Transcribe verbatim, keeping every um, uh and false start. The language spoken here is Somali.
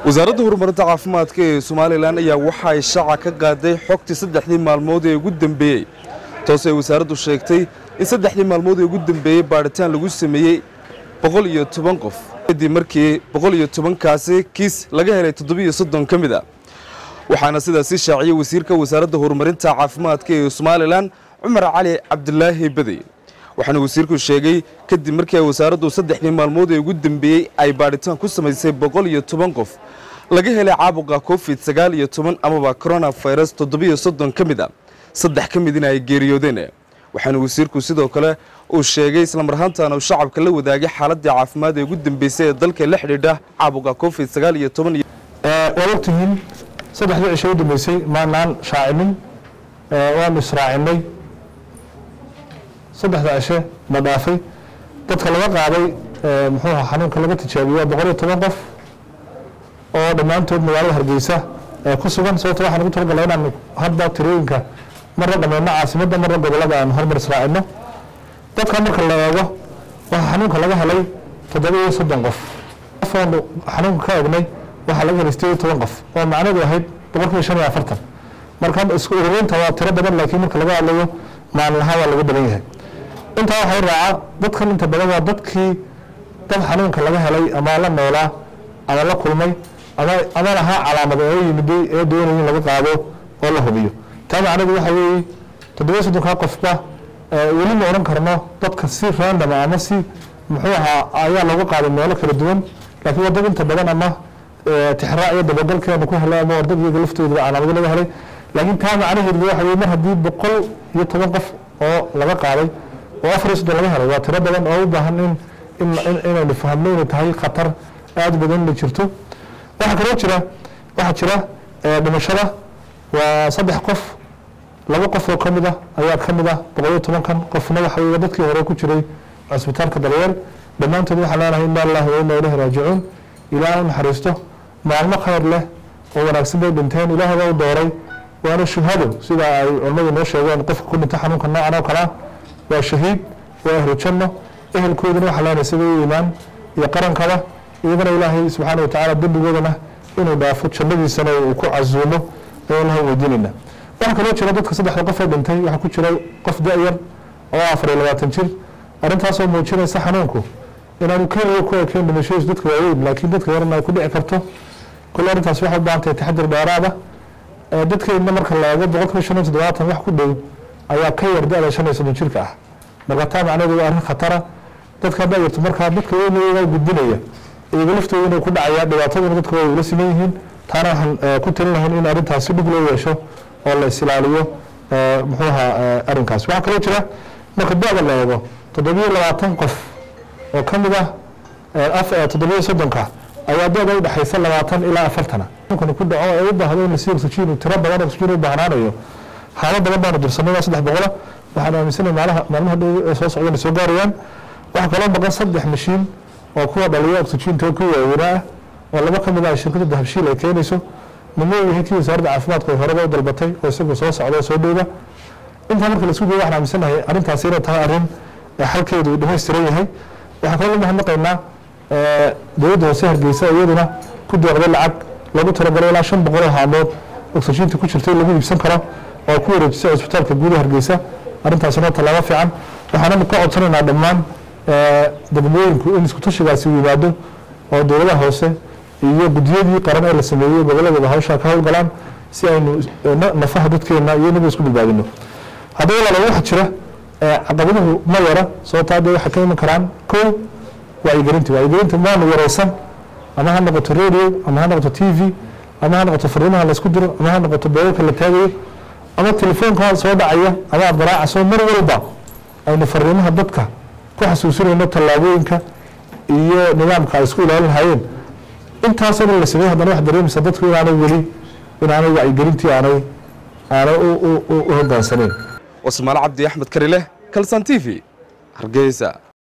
wasaaradda horumarinta caafimaadka ee Soomaaliland ayaa waxa ay shaaca ka qaaday xogtii saddexdii maalmood ee ugu dambeeyay taasoo ay wasaaraddu sheegtay in saddexdii maalmood ee ugu dambeeyay baaritaan lagu sameeyay boqol iyo toban qof kadib markii boqol iyo toban kaasi kiis laga helay toddoba iyo soddon ka mid ah waxaana sidaas shaaciyay wasiirka wasaaradda horumarinta caafimaadka ee Soomaaliland Cumar Cali Cabdulaahi Badi waxaana wasiirku sheegay kadib markii wasaaraddu saddexdii maalmood ee ugu dambeeyay ay baaritaan ku sameysay boqol iyo toban qof laga helay caabuqa covid sagaal iyo toban amaba coronavirus toddoba iyo soddon ka mid ah saddex ka midina ay geeriyoodeen waxaana wasiirku sidoo kale uu sheegay isla marhaantaana shacabka la wadaagay xaaladda caafimaad ee ugu dambeysay ee dalka la xidhiidha caabuqa covid sagaal iyo toban ee waqtigiin saddexdii cisho u dambeysay maanaan shaacinin waan israacinay saddexda cisho ma dhaafay dadka laga qaaday muxuu ahaa xanuunka laga tijaabiyay boqol iyo toban qof oo dhammaantood magaalada Hargeysa ee ku sugan sababtoo waxaan ugu talagalay inaan hadda tirooyinka marna dhameeyna caasimadda marna gobolada aan hormar israacino dadka marka la eego waxa xanuunka laga helay toddoba iyo soddon qof afaan xanuunka ka eegnay waxa laga helay siddeed iyo toban qof oo macnaheedu ahayd boqolkiiba shan iyo afartan marka isku ururinta waa tiro badan laakiin marka laga hadlayo maalinlaha waa laga badan yahay inta waxay raaca dadkan inta badan waa dadkii dad xanuunka laga helay ama la noolaa ama la kulmay ama ama laha calaamado oo yimid ee doonayay in laga qaado oo la hubiyo taa macnaheedu waxa weeye toddoba iyo soddon ka qofba weli ma oran karno dadka si random ama si muxuu ahaa ayaa lagu qaaday meelo kala duwan laakiin wadada inta badan ama tixraac iyo dabagalkeena ku helay ama wadada laftooda calaamado laga helay laakiin taa macnaheedu waxa weeye mar haddii boqol iyo toban qof oo laga qaaday oo afar iyo soddon laga helay waa tiro badan oo u baahan in in inaynu fahamno inay tahay khatar aad badan la jirto waxa kale jira waxa jira dhimashada waa saddex qof laba qof oo kamid ah ayaa kamid ah boqol iyo toban kan qofna waxa weeye dadkii hore ku jiray isbitaalka daryeel dhammaantood waxa leenahay inna lillahi wa inna ilayhi raaji'uun ilaahay naxariisto maalmo khayr leh oo wanaagsan bay dhinteen ilaahay baa u dooray waana shuhado sida ay culimadu noo sheegeen qofka ku dhintay xanuunka noocan oo kale waa shahiid waa ahlu janno ehelkooduna waxa leenahay sida u iimaan iyo qarankaba iyagana ilaahay subxaanahu wa tacaala dembigoodana inuu dhaafo jannadiisana uu ku casuumo ilahay weydiinayna waxa kaloo jira dadka saddexda qof ee dhintay waxa ku jira qof da'yar oo afar iyo labaatan jir arrintaas oo muujinaysa xanuunku inaanu keliya ku ekeen dhimashadiisa dadka waaweyn laakiin dadka yarna ay ku dhici karto kule arrintaas waxay u baahan tahay taxadir dheeraad ah dadkeena marka la eego boqolkiiba shan iyo toddobaatan wax ku dhow ayaa ka yar da'da shan iyo soddon jirka ah marka taa macnaheedu waa arrin khatara dadka da'yartu markaa dadka weynayga gudbinaya iyaga laftooda inay ku dhacaya dhibaataduna dadka way ula siman yihiin taana waxaan ku talin lahayn in arrintaas si dhib loo yeesho oo la isilaaliyo muxuu ahaa arrinkaas waxaa kaloo jira marka da'da la eego toddoba iyo labaatan qof oo ka mid ah toddoba iyo soddonka ayaa da'da u dhexaysa labaatan ilaa afartana markan ku dhaco ee u baahdo in la siiyo oxygen tiro badan oxygen u baahnaanayo xaalad badan baanu dirsanay waa saddex boqol waxaan aaminsanahay maalaha maalmaha dhow ee soo socdaan soo gaarayaan waxa kaloo maqan saddex mashiin oo kuwa dhaliya oxygen ku waaweynaa oo laba ka mid ah shirkadda dahabshiil ay keenayso nimoo yahay kii wasaaradda caafimaadka ay horeba u dalbatay oo isagu soo socdo soo dhowda inta marka la isku geeyo waxaan aaminsanahay arrintaas inay tahay arrin xalkeedu uu dhammaystiran yahay waxaan kaloo mahadnaqaynaa dowladda hoose Hargeysa iyaduna ku deeqday lacag lagu talagalay ilaa shan boqol oo haamood oxygen ku jirtay lagu iibsan karo oo ku wareejisay isbitaalka guud ee Hargeysa arrintaasina talaabo fiican waxaana ka codsanaynaa dhammaan degmooyinka in isku tashigaasi yimaado oo dowladda hoose iyo gudiyadii qaran ee la sameeyay gobolada hawsha ka howlgalaan si aynu nafaha dadkeena iyo naga isku badbaadino haddii la waxa jira caqabaduhu ma yara soo taade waxa ka iman karaan koow wacyigelinta wacyigelinta ma yaraysan ama ha noqoto radio ama ha noqoto T V ama ha noqoto fariimaha la isku diro ama ha noqoto beelka la taagayo ama telefoonka soo dhacaya ama baraaca soo mar walba aynu fariimaha dadka ku xasuusinayno tallaabooyinka iyo nidaamka ay isku ilaalin hayeen intaas oo la sameeyay haddana wax dareemisa dadku inaanay weli inaanay wacyigelintii aanay aanay u u u hoggaansaneen Wasmaal Cabdi Axmed Karile Kalsan T V Hargeysa.